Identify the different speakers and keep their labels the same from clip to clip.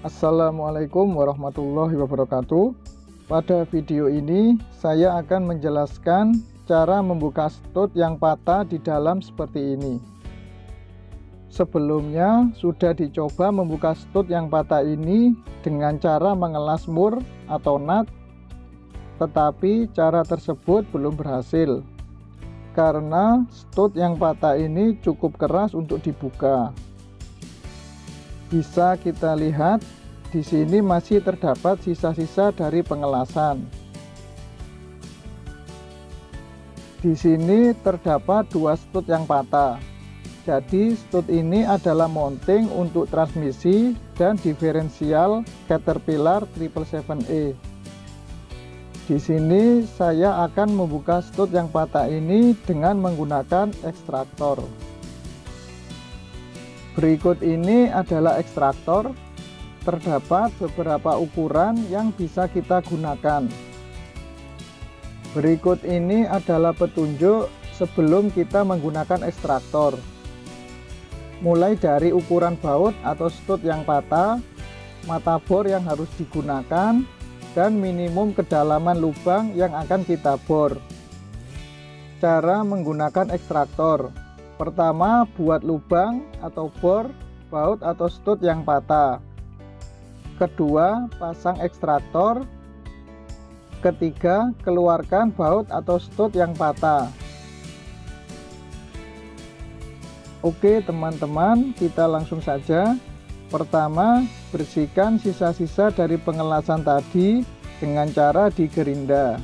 Speaker 1: Assalamualaikum warahmatullahi wabarakatuh. Pada video ini saya akan menjelaskan cara membuka stud yang patah di dalam seperti ini. Sebelumnya sudah dicoba membuka stud yang patah ini dengan cara mengelas mur atau nut, tetapi cara tersebut belum berhasil karena stud yang patah ini cukup keras untuk dibuka. Bisa kita lihat di sini masih terdapat sisa-sisa dari pengelasan. Di sini terdapat dua stud yang patah. Jadi stud ini adalah mounting untuk transmisi dan diferensial Caterpillar 777E. Di sini saya akan membuka stud yang patah ini dengan menggunakan ekstraktor. Berikut ini adalah ekstraktor. Terdapat beberapa ukuran yang bisa kita gunakan. Berikut ini adalah petunjuk sebelum kita menggunakan ekstraktor. Mulai dari ukuran baut atau stud yang patah, mata bor yang harus digunakan, dan minimum kedalaman lubang yang akan kita bor. Cara menggunakan ekstraktor: pertama, buat lubang atau bor baut atau stud yang patah. Kedua, pasang ekstraktor. Ketiga, keluarkan baut atau stud yang patah. Oke teman-teman, kita langsung saja. Pertama, bersihkan sisa-sisa dari pengelasan tadi dengan cara digerinda.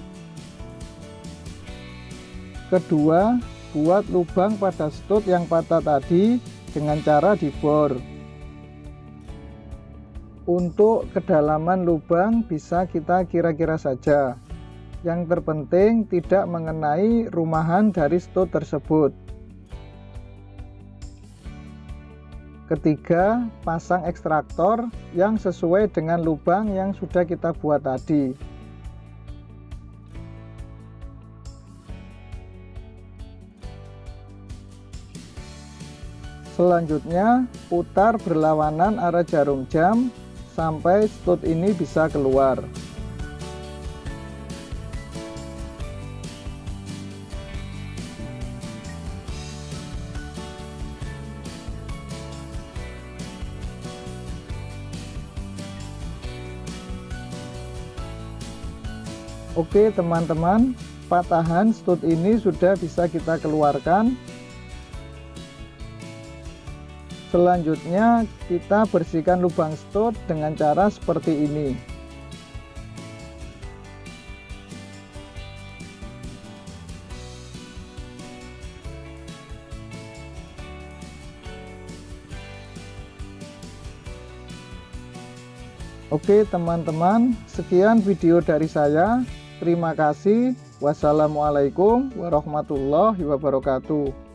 Speaker 1: Kedua, buat lubang pada stud yang patah tadi dengan cara dibor. Untuk kedalaman lubang bisa kita kira-kira saja. Yang terpenting tidak mengenai rumahan dari stud tersebut. Ketiga, pasang ekstraktor yang sesuai dengan lubang yang sudah kita buat tadi. Selanjutnya, putar berlawanan arah jarum jam sampai stud ini bisa keluar. Oke teman-teman, patahan stud ini sudah bisa kita keluarkan. Selanjutnya kita bersihkan lubang stud dengan cara seperti ini. Oke teman-teman, sekian video dari saya. Terima kasih. Wassalamualaikum warahmatullahi wabarakatuh.